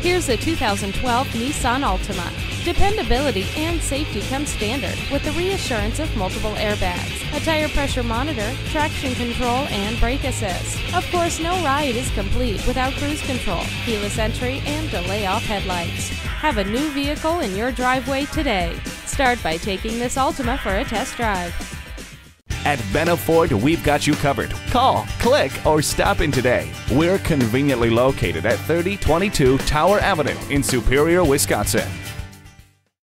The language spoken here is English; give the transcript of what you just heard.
Here's a 2012 Nissan Altima. Dependability and safety come standard with the reassurance of multiple airbags, a tire pressure monitor, traction control, and brake assist. Of course, no ride is complete without cruise control, keyless entry, and delay-off headlights. Have a new vehicle in your driveway today. Start by taking this Altima for a test drive. At Benna Ford, we've got you covered. Call, click, or stop in today. We're conveniently located at 3022 Tower Avenue in Superior, Wisconsin.